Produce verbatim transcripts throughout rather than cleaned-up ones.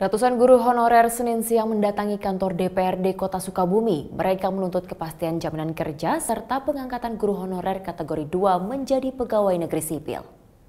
Ratusan guru honorer Senin siang mendatangi kantor D P R D Kota Sukabumi. Mereka menuntut kepastian jaminan kerja serta pengangkatan guru honorer kategori dua menjadi pegawai negeri sipil.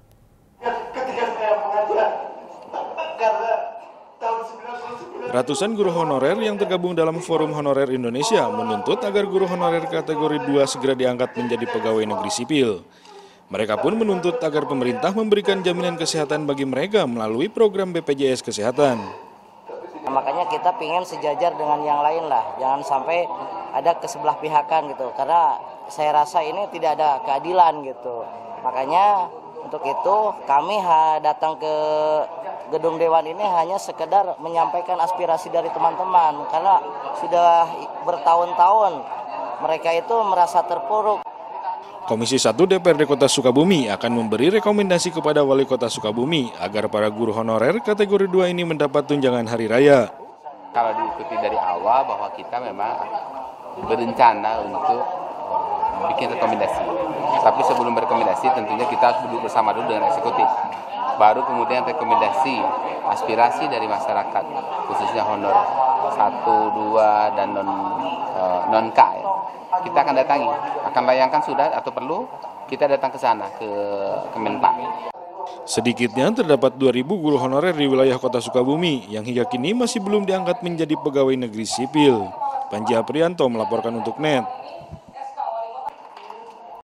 Ratusan guru honorer yang tergabung dalam Forum Honorer Indonesia menuntut agar guru honorer kategori dua segera diangkat menjadi pegawai negeri sipil. Mereka pun menuntut agar pemerintah memberikan jaminan kesehatan bagi mereka melalui program B P J S Kesehatan. Nah, makanya kita ingin sejajar dengan yang lain lah, jangan sampai ada kesebelah pihakan gitu, karena saya rasa ini tidak ada keadilan gitu. Makanya untuk itu kami datang ke gedung Dewan ini hanya sekedar menyampaikan aspirasi dari teman-teman, karena sudah bertahun-tahun mereka itu merasa terpuruk. Komisi satu D P R D Kota Sukabumi akan memberi rekomendasi kepada Wali Kota Sukabumi agar para guru honorer kategori dua ini mendapat tunjangan hari raya. Kalau diikuti dari awal bahwa kita memang berencana untuk bikin rekomendasi. Tapi sebelum berekomendasi tentunya kita harus duduk bersama dulu dengan eksekutif. Baru kemudian rekomendasi aspirasi dari masyarakat, khususnya honor satu, dua, dan non, non K. Ya. Kita akan datangi, akan layangkan sudah atau perlu kita datang ke sana, ke Kemenpan. Sedikitnya terdapat dua ribu guru honorer di wilayah Kota Sukabumi yang hingga kini masih belum diangkat menjadi pegawai negeri sipil. Panji Aprianto melaporkan untuk N E T.